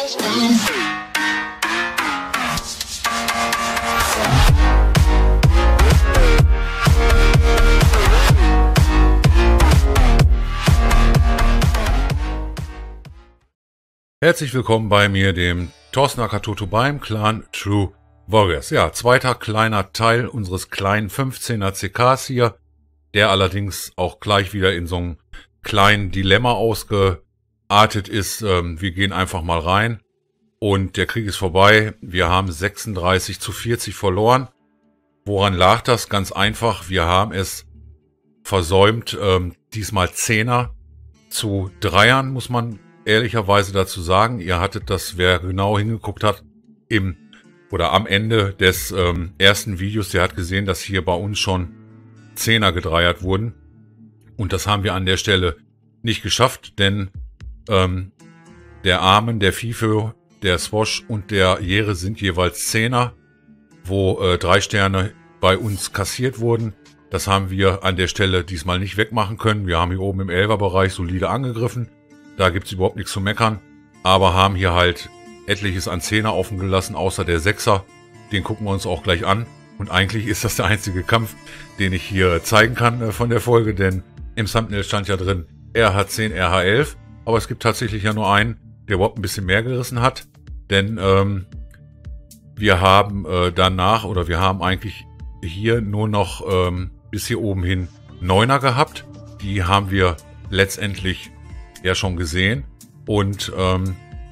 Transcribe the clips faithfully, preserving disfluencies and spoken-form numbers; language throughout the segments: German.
Herzlich willkommen bei mir, dem Thorsten Akatoto beim Clan True Warriors. Ja, zweiter kleiner Teil unseres kleinen fünfzehner C Ks hier, der allerdings auch gleich wieder in so einem kleinen Dilemma ausgeartet ist. Ähm, wir gehen einfach mal rein und der Krieg ist vorbei. Wir haben sechsunddreißig zu vierzig verloren. Woran lag das? Ganz einfach, wir haben es versäumt, ähm, diesmal Zehner zu Dreiern, muss man ehrlicherweise dazu sagen. Ihr hattet das, wer genau hingeguckt hat, im oder am Ende des ähm, ersten Videos, der hat gesehen, dass hier bei uns schon Zehner gedreiert wurden. Und das haben wir an der Stelle nicht geschafft, denn ähm, der Armen, der FIFO, der Swash und der Jere sind jeweils Zehner, wo äh, drei Sterne bei uns kassiert wurden. Das haben wir an der Stelle diesmal nicht wegmachen können. Wir haben hier oben im Elfer-Bereich solide angegriffen. Da gibt's überhaupt nichts zu meckern, aber haben hier halt etliches an Zehner offen gelassen, außer der Sechser. Den gucken wir uns auch gleich an. Und eigentlich ist das der einzige Kampf, den ich hier zeigen kann äh, von der Folge, denn im Thumbnail stand ja drin R H zehn, R H elf, aber es gibt tatsächlich ja nur einen, der überhaupt ein bisschen mehr gerissen hat, denn ähm, wir haben äh, danach, oder wir haben eigentlich hier nur noch ähm, bis hier oben hin Neuner gehabt. Die haben wir letztendlich ja schon gesehen und ähm,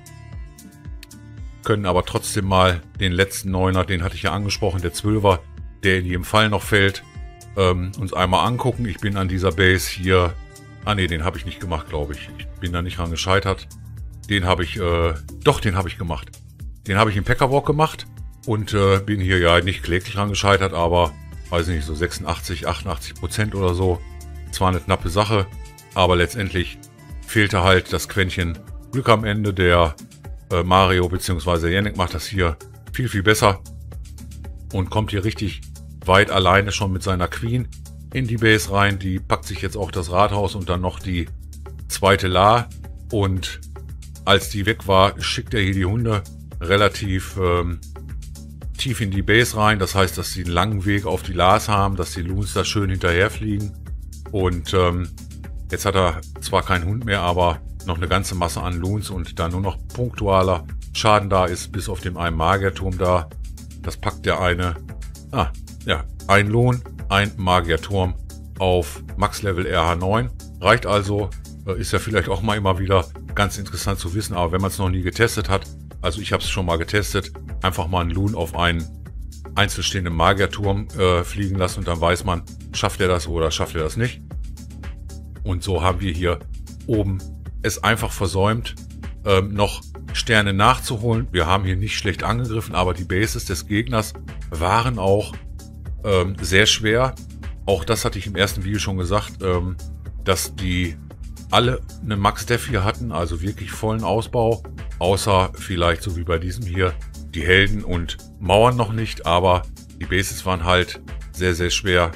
können aber trotzdem mal den letzten Neuner, den hatte ich ja angesprochen, der Zwölfer, der in jedem Fall noch fällt, ähm, uns einmal angucken. Ich bin an dieser Base hier, ah ne, den habe ich nicht gemacht, glaube ich. Ich bin da nicht dran gescheitert. Den habe ich, äh, doch, den habe ich gemacht. Den habe ich im Packerwalk gemacht und äh, bin hier ja nicht kläglich dran gescheitert, aber weiß nicht, so sechsundachtzig, achtundachtzig Prozent oder so. Zwar eine knappe Sache, aber letztendlich fehlte halt das Quäntchen Glück am Ende. Der äh, Mario bzw. Yannick macht das hier viel, viel besser und kommt hier richtig weit alleine schon mit seiner Queen in die Base rein. Die packt sich jetzt auch das Rathaus und dann noch die zweite La. Und als die weg war, schickt er hier die Hunde relativ ähm, tief in die Base rein. Das heißt, dass sie einen langen Weg auf die Las haben, dass die Loons da schön hinterher fliegen. Und ähm, jetzt hat er zwar keinen Hund mehr, aber noch eine ganze Masse an Loons und da nur noch punktualer Schaden da ist, bis auf dem einen Magierturm da. Das packt der eine, ah, ja, ein Lohn, ein Magierturm auf Max-Level R H neun. Reicht also, ist ja vielleicht auch mal immer wieder ganz interessant zu wissen, aber wenn man es noch nie getestet hat, also ich habe es schon mal getestet, einfach mal einen Loon auf einen einzelstehenden Magierturm äh, fliegen lassen und dann weiß man, schafft er das oder schafft er das nicht. Und so haben wir hier oben es einfach versäumt, ähm, noch Sterne nachzuholen. Wir haben hier nicht schlecht angegriffen, aber die Bases des Gegners waren auch ähm, sehr schwer. Auch das hatte ich im ersten Video schon gesagt, ähm, dass die alle eine Max-Def hier hatten, also wirklich vollen Ausbau. Außer vielleicht so wie bei diesem hier, die Helden und Mauern noch nicht, aber die Bases waren halt sehr, sehr schwer.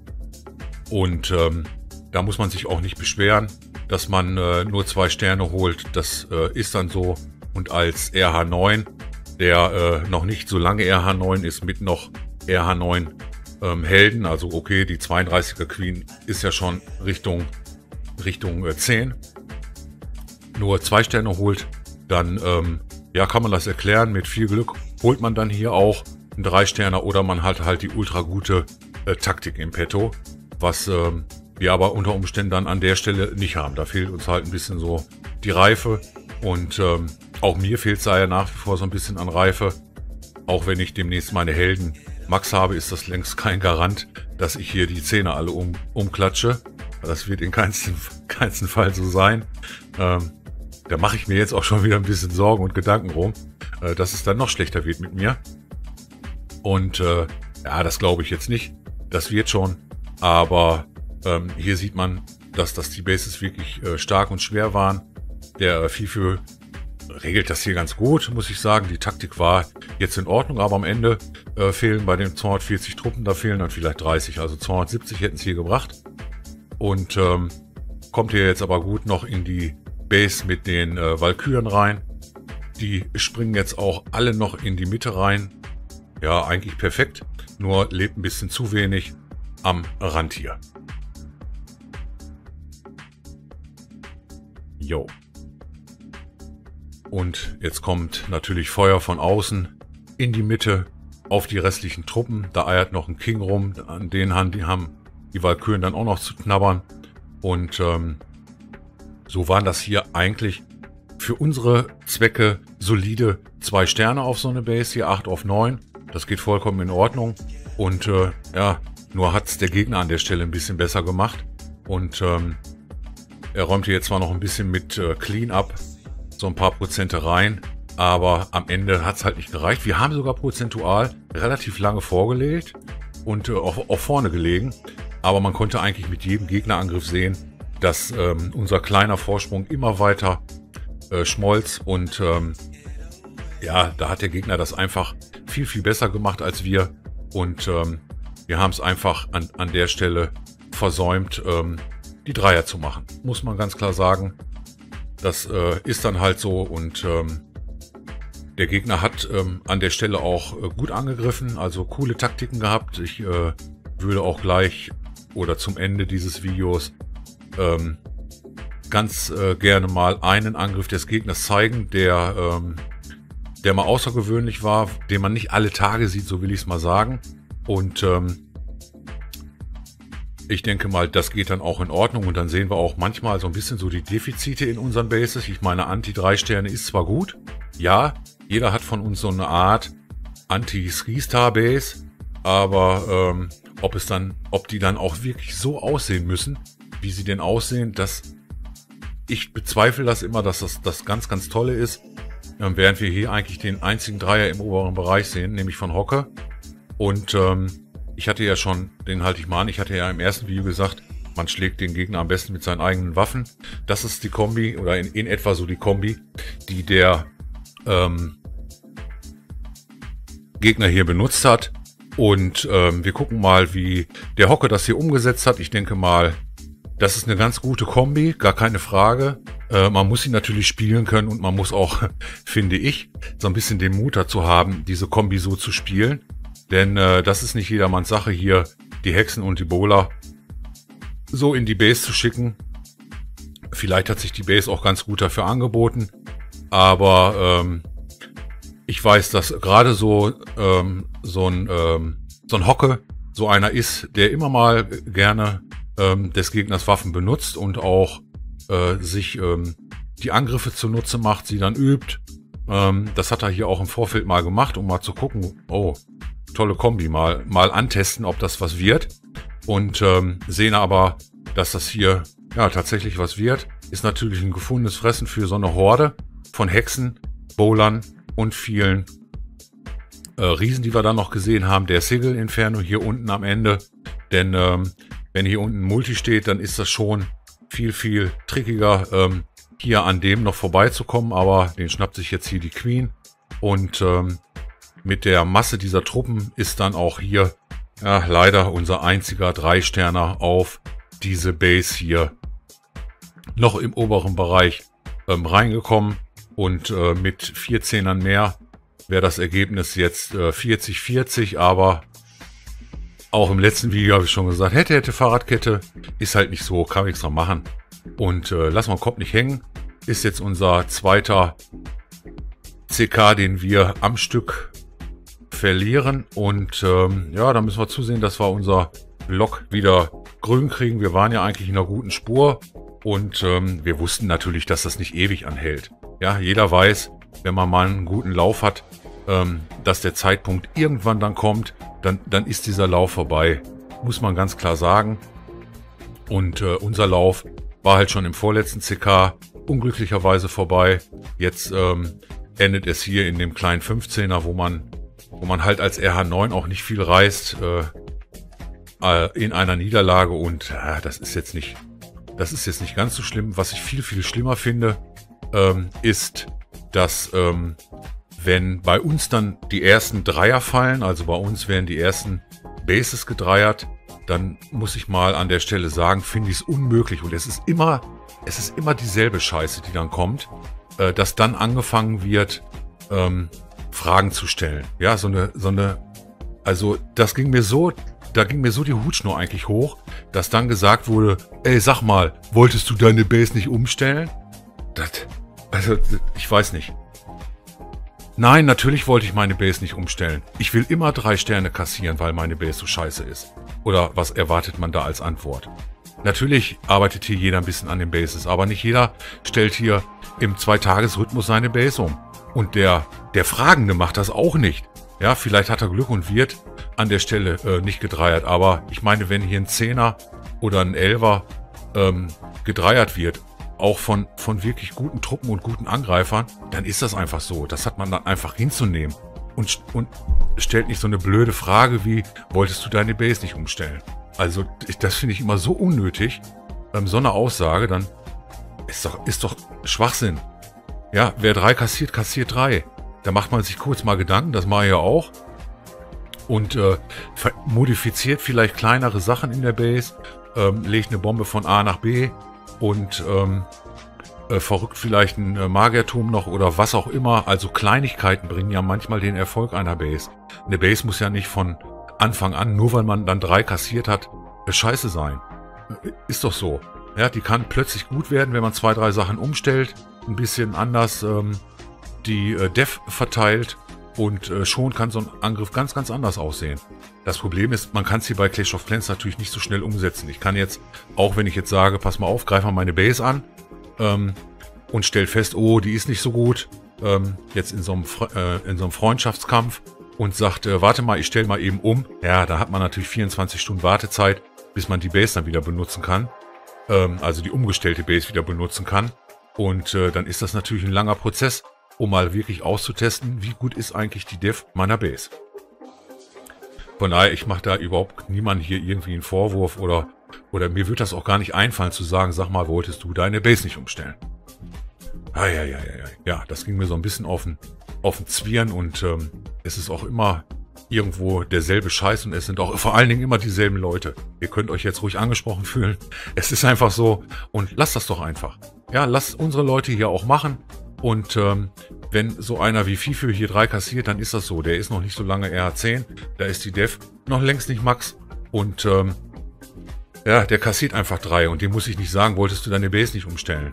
Und ähm, da muss man sich auch nicht beschweren, dass man äh, nur zwei Sterne holt. Das äh, ist dann so. Und als R H neun, der äh, noch nicht so lange R H neun ist, mit noch R H neun ähm, Helden, also okay, die zweiunddreißiger Queen ist ja schon Richtung, Richtung äh, zehn, nur zwei Sterne holt, dann ähm, ja, kann man das erklären. Mit viel Glück holt man dann hier auch einen drei Sterner oder man hat halt die ultra gute äh, Taktik im Petto, was ähm, wir aber unter Umständen dann an der Stelle nicht haben. Da fehlt uns halt ein bisschen so die Reife und ähm, auch mir fehlt es da ja nach wie vor so ein bisschen an Reife. Auch wenn ich demnächst meine Helden Max habe, ist das längst kein Garant, dass ich hier die Zähne alle um, umklatsche. Das wird in keinsten, keinsten Fall so sein. Ähm, da mache ich mir jetzt auch schon wieder ein bisschen Sorgen und Gedanken rum, äh, dass es dann noch schlechter wird mit mir. Und äh, ja, das glaube ich jetzt nicht. Das wird schon. Aber ähm, hier sieht man, dass, dass die Bases wirklich äh, stark und schwer waren. Der äh, FIFO regelt das hier ganz gut, muss ich sagen. Die Taktik war jetzt in Ordnung, aber am Ende äh, fehlen bei den zweihundertvierzig Truppen, da fehlen dann vielleicht dreißig, also zweihundertsiebzig hätten es hier gebracht. Und ähm, kommt hier jetzt aber gut noch in die Base mit den äh, Valkyren rein. Die springen jetzt auch alle noch in die Mitte rein. Ja, eigentlich perfekt, nur lebt ein bisschen zu wenig am Rand hier. Jo. Und jetzt kommt natürlich Feuer von außen in die Mitte auf die restlichen Truppen. Da eiert noch ein King rum, an denen haben die, haben die Walküren dann auch noch zu knabbern. Und ähm, so waren das hier eigentlich für unsere Zwecke solide zwei Sterne auf so eine Base, hier acht auf neun. Das geht vollkommen in Ordnung. Und äh, ja, nur hat es der Gegner an der Stelle ein bisschen besser gemacht. Und ähm, er räumte jetzt zwar noch ein bisschen mit äh, Clean Up, so ein paar Prozente rein, aber am Ende hat es halt nicht gereicht. Wir haben sogar prozentual relativ lange vorgelegt und äh, auch, auch vorne gelegen. Aber man konnte eigentlich mit jedem Gegnerangriff sehen, dass ähm, unser kleiner Vorsprung immer weiter äh, schmolz. Und ähm, ja, da hat der Gegner das einfach viel, viel besser gemacht als wir. Und ähm, wir haben es einfach an, an der Stelle versäumt, ähm, die Dreier zu machen. Muss man ganz klar sagen. Das äh, ist dann halt so. Und ähm, der Gegner hat ähm, an der Stelle auch äh, gut angegriffen. Also coole Taktiken gehabt. Ich äh, würde auch gleich oder zum Ende dieses Videos ähm, ganz äh, gerne mal einen Angriff des Gegners zeigen, der, ähm, der mal außergewöhnlich war, den man nicht alle Tage sieht, so will ich es mal sagen. Und ähm, ich denke mal, das geht dann auch in Ordnung. Und dann sehen wir auch manchmal so ein bisschen so die Defizite in unseren Bases. Ich meine, Anti drei Sterne ist zwar gut. Ja, jeder hat von uns so eine Art Anti-Three-Star-Base. Aber ähm, ob es dann, ob die dann auch wirklich so aussehen müssen, wie sie denn aussehen, das, ich bezweifle das immer, dass das das ganz, ganz Tolle ist. Ähm, während wir hier eigentlich den einzigen Dreier im oberen Bereich sehen, nämlich von Hocke. Und ähm, ich hatte ja schon, den halte ich mal an, ich hatte ja im ersten Video gesagt, man schlägt den Gegner am besten mit seinen eigenen Waffen. Das ist die Kombi, oder in, in etwa so die Kombi, die der ähm, Gegner hier benutzt hat. Und ähm, wir gucken mal, wie der Hocke das hier umgesetzt hat. Ich denke mal, das ist eine ganz gute Kombi, gar keine Frage. Äh, man muss sie natürlich spielen können und man muss auch, finde ich, so ein bisschen den Mut dazu haben, diese Kombi so zu spielen. Denn äh, das ist nicht jedermanns Sache, hier die Hexen und die Bowler so in die Base zu schicken. Vielleicht hat sich die Base auch ganz gut dafür angeboten. Aber ähm, ich weiß, dass gerade so ähm, so ein ähm, so ein Hocke so einer ist, der immer mal gerne ähm, des Gegners Waffen benutzt und auch äh, sich ähm, die Angriffe zunutze macht, sie dann übt. Ähm, das hat er hier auch im Vorfeld mal gemacht, um mal zu gucken, oh, tolle Kombi, mal mal antesten, ob das was wird. Und ähm, sehen aber, dass das hier ja tatsächlich was wird. Ist natürlich ein gefundenes Fressen für so eine Horde von Hexen, Bowlern und vielen äh, Riesen, die wir dann noch gesehen haben. Der Sigil Inferno hier unten am Ende. Denn ähm, wenn hier unten Multi steht, dann ist das schon viel, viel trickiger, ähm, hier an dem noch vorbeizukommen. Aber den schnappt sich jetzt hier die Queen. Und ähm, mit der Masse dieser Truppen ist dann auch hier ja, leider unser einziger Drei-Sterner auf diese Base hier noch im oberen Bereich ähm, reingekommen. Und äh, mit vier Zehnern mehr wäre das Ergebnis jetzt äh, vierzig vierzig, aber auch im letzten Video habe ich schon gesagt, hätte, hätte Fahrradkette, ist halt nicht so, kann man nichts dran machen. Und äh, lassen wir den Kopf nicht hängen, ist jetzt unser zweiter C K, den wir am Stück verlieren. Und ähm, ja, da müssen wir zusehen, dass wir unser Block wieder grün kriegen. Wir waren ja eigentlich in einer guten Spur und ähm, wir wussten natürlich, dass das nicht ewig anhält. Ja, jeder weiß, wenn man mal einen guten Lauf hat, ähm, dass der Zeitpunkt irgendwann dann kommt, dann, dann ist dieser Lauf vorbei. Muss man ganz klar sagen. Und äh, unser Lauf war halt schon im vorletzten C K unglücklicherweise vorbei. Jetzt ähm, endet es hier in dem kleinen fünfzehner, wo man, wo man halt als R H neun auch nicht viel reißt äh, äh, in einer Niederlage. Und äh, das ist jetzt nicht, das ist jetzt nicht ganz so schlimm. Was ich viel, viel schlimmer finde, ähm, ist, dass ähm, wenn bei uns dann die ersten Dreier fallen, also bei uns werden die ersten Bases gedreiert, dann muss ich mal an der Stelle sagen, finde ich es unmöglich. Und es ist immer, es ist immer dieselbe Scheiße, die dann kommt. äh, dass dann angefangen wird, ähm, Fragen zu stellen. Ja, so eine, so eine, also das ging mir so, da ging mir so die Hutschnur eigentlich hoch, dass dann gesagt wurde, ey, sag mal, wolltest du deine Base nicht umstellen? Das, also, ich weiß nicht. Nein, natürlich wollte ich meine Base nicht umstellen. Ich will immer drei Sterne kassieren, weil meine Base so scheiße ist. Oder was erwartet man da als Antwort? Natürlich arbeitet hier jeder ein bisschen an den Bases, aber nicht jeder stellt hier im Zweitagesrhythmus seine Base um. Und der, der Fragende macht das auch nicht. Ja, vielleicht hat er Glück und wird an der Stelle äh, nicht gedreiert. Aber ich meine, wenn hier ein Zehner oder ein Elfer ähm, gedreiert wird, auch von, von wirklich guten Truppen und guten Angreifern, dann ist das einfach so. Das hat man dann einfach hinzunehmen. Und, und stellt nicht so eine blöde Frage wie, wolltest du deine Base nicht umstellen? Also das finde ich immer so unnötig. Ähm, so eine Aussage, dann ist doch, ist doch Schwachsinn. Ja, wer drei kassiert, kassiert drei. Da macht man sich kurz mal Gedanken, das mache ich ja auch. Und äh, modifiziert vielleicht kleinere Sachen in der Base, ähm, legt eine Bombe von A nach B und ähm, äh, verrückt vielleicht einen äh, Magierturm noch oder was auch immer. Also Kleinigkeiten bringen ja manchmal den Erfolg einer Base. Eine Base muss ja nicht von Anfang an, nur weil man dann drei kassiert hat, äh, scheiße sein. Äh, ist doch so. Ja, die kann plötzlich gut werden, wenn man zwei, drei Sachen umstellt, ein bisschen anders ähm, die äh, Def verteilt und äh, schon kann so ein Angriff ganz, ganz anders aussehen. Das Problem ist, man kann es hier bei Clash of Clans natürlich nicht so schnell umsetzen. Ich kann jetzt, auch wenn ich jetzt sage, pass mal auf, greif mal meine Base an ähm, und stell fest, oh, die ist nicht so gut, ähm, jetzt in so einem, äh, in so einem Freundschaftskampf und sagt, äh, warte mal, ich stell mal eben um. Ja, da hat man natürlich vierundzwanzig Stunden Wartezeit, bis man die Base dann wieder benutzen kann. Ähm, also die umgestellte Base wieder benutzen kann. Und äh, dann ist das natürlich ein langer Prozess, um mal wirklich auszutesten, wie gut ist eigentlich die Def meiner Base. Von daher, ich mache da überhaupt niemandem hier irgendwie einen Vorwurf oder, oder mir wird das auch gar nicht einfallen zu sagen, sag mal, wolltest du deine Base nicht umstellen? Ah, ja, ja, ja, ja, ja, das ging mir so ein bisschen auf den, auf den Zwirn und ähm, es ist auch immer irgendwo derselbe Scheiß und es sind auch vor allen Dingen immer dieselben Leute. Ihr könnt euch jetzt ruhig angesprochen fühlen. Es ist einfach so und lasst das doch einfach. Ja, lasst unsere Leute hier auch machen. Und ähm, wenn so einer wie Fifi hier drei kassiert, dann ist das so. Der ist noch nicht so lange R H zehn, da ist die Def noch längst nicht Max. Und ähm, ja, der kassiert einfach drei und dem muss ich nicht sagen, wolltest du deine Base nicht umstellen.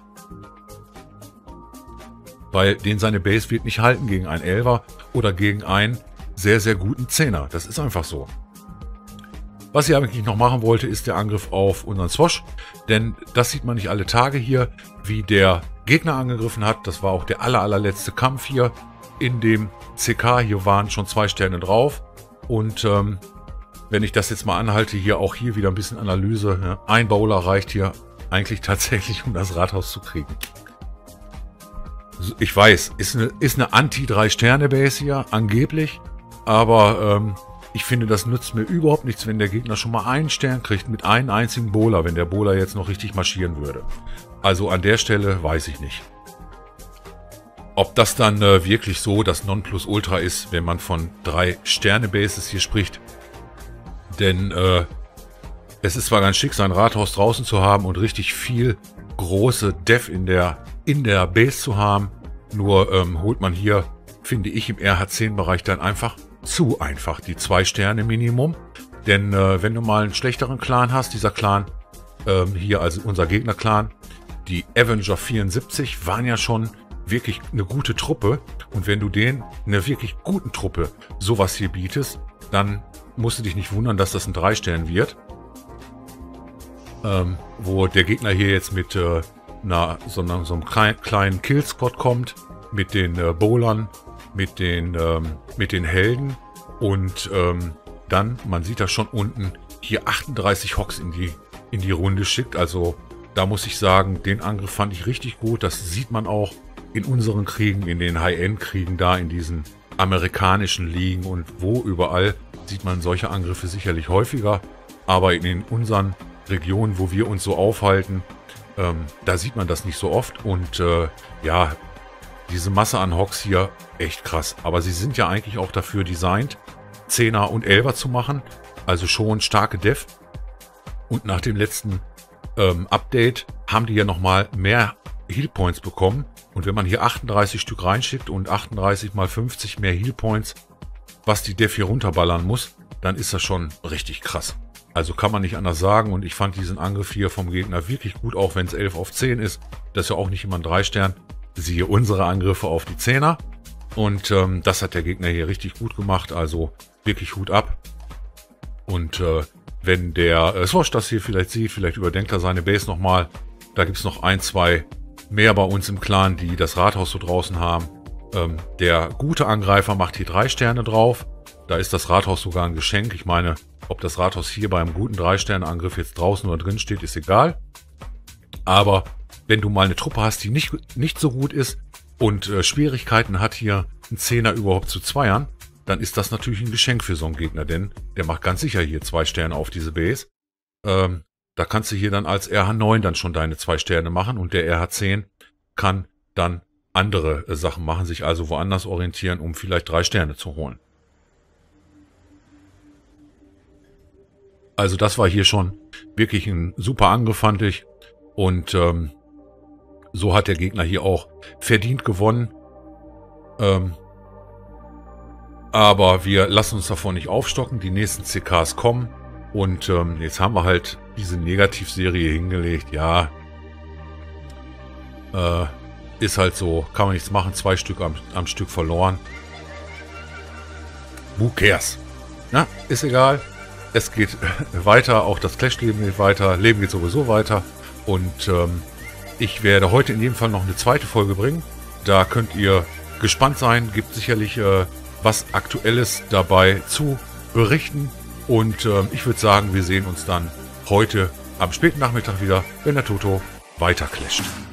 Weil den seine Base wird nicht halten gegen einen Elfer oder gegen einen sehr, sehr guten Zehner. Das ist einfach so. Was ich eigentlich noch machen wollte, ist der Angriff auf unseren Swosh. Denn das sieht man nicht alle Tage hier, wie der Gegner angegriffen hat. Das war auch der aller, allerletzte Kampf hier in dem C K. Hier waren schon zwei Sterne drauf. Und ähm, wenn ich das jetzt mal anhalte, hier auch hier wieder ein bisschen Analyse. Ja, ein Bowler reicht hier eigentlich tatsächlich, um das Rathaus zu kriegen. Ich weiß, ist eine, ist eine Anti-drei-Sterne-Base hier, angeblich. Aber ähm, ich finde, das nützt mir überhaupt nichts, wenn der Gegner schon mal einen Stern kriegt mit einem einzigen Bowler, wenn der Bowler jetzt noch richtig marschieren würde. Also an der Stelle weiß ich nicht. Ob das dann äh, wirklich so das Nonplusultra ist, wenn man von drei Sterne-Bases hier spricht. Denn äh, es ist zwar ganz schick, sein Rathaus draußen zu haben und richtig viel große Def in der, in der Base zu haben. Nur ähm, holt man hier, finde ich, im R H zehn Bereich dann einfach zu einfach die zwei Sterne Minimum. Denn äh, wenn du mal einen schlechteren Clan hast, dieser Clan, ähm, hier also unser Gegner-Clan, die Avenger vierundsiebzig waren ja schon wirklich eine gute Truppe. Und wenn du denen eine wirklich guten Truppe sowas hier bietest, dann musst du dich nicht wundern, dass das ein drei Stern wird. Ähm, wo der Gegner hier jetzt mit äh, einer, so, einer, so einem klein, kleinen Killsquad kommt, mit den äh, Bowlern, mit den, ähm, mit den Helden und ähm, dann, man sieht das schon unten, hier achtunddreißig Hocks in die, in die Runde schickt. Also da muss ich sagen, den Angriff fand ich richtig gut. Das sieht man auch in unseren Kriegen, in den High-End-Kriegen da, in diesen amerikanischen Ligen und wo überall sieht man solche Angriffe sicherlich häufiger. Aber in den, unseren Regionen, wo wir uns so aufhalten, ähm, da sieht man das nicht so oft. Und äh, ja, diese Masse an Hocks hier, echt krass. Aber sie sind ja eigentlich auch dafür designt, Zehner und Elfer zu machen. Also schon starke Def. Und nach dem letzten ähm, Update haben die ja nochmal mehr Healpoints bekommen. Und wenn man hier achtunddreißig Stück reinschickt und achtunddreißig mal fünfzig mehr Healpoints, was die Def hier runterballern muss, dann ist das schon richtig krass. Also kann man nicht anders sagen. Und ich fand diesen Angriff hier vom Gegner wirklich gut, auch wenn es elf auf zehn ist. Das ist ja auch nicht immer ein drei Stern. Siehe unsere Angriffe auf die Zehner. Und ähm, das hat der Gegner hier richtig gut gemacht. Also wirklich Hut ab. Und äh, wenn der äh, Swosh das hier vielleicht sieht, vielleicht überdenkt er seine Base nochmal. Da gibt es noch ein, zwei mehr bei uns im Clan, die das Rathaus so draußen haben. Ähm, der gute Angreifer macht hier drei Sterne drauf. Da ist das Rathaus sogar ein Geschenk. Ich meine, ob das Rathaus hier beim guten drei Sterne Angriff jetzt draußen oder drin steht, ist egal. Aber wenn du mal eine Truppe hast, die nicht, nicht so gut ist und äh, Schwierigkeiten hat, hier einen Zehner überhaupt zu zweiern, dann ist das natürlich ein Geschenk für so einen Gegner, denn der macht ganz sicher hier zwei Sterne auf diese Base. Ähm, da kannst du hier dann als R H neun dann schon deine zwei Sterne machen und der R H zehn kann dann andere äh, Sachen machen, sich also woanders orientieren, um vielleicht drei Sterne zu holen. Also das war hier schon wirklich ein super Angriff, fand ich. Und ähm, so hat der Gegner hier auch verdient gewonnen. Ähm, aber wir lassen uns davon nicht aufstocken. Die nächsten C Ks kommen. Und ähm, jetzt haben wir halt diese Negativserie hingelegt. Ja, äh, ist halt so. Kann man nichts machen. Zwei Stück am, am Stück verloren. Who cares? Na, ist egal. Es geht weiter. Auch das Clash-Leben geht weiter. Leben geht sowieso weiter. Und ähm, ich werde heute in jedem Fall noch eine zweite Folge bringen. Da könnt ihr gespannt sein. Gibt sicherlich äh, was Aktuelles dabei zu berichten. Und äh, ich würde sagen, wir sehen uns dann heute am späten Nachmittag wieder, wenn der Toto weiter clasht.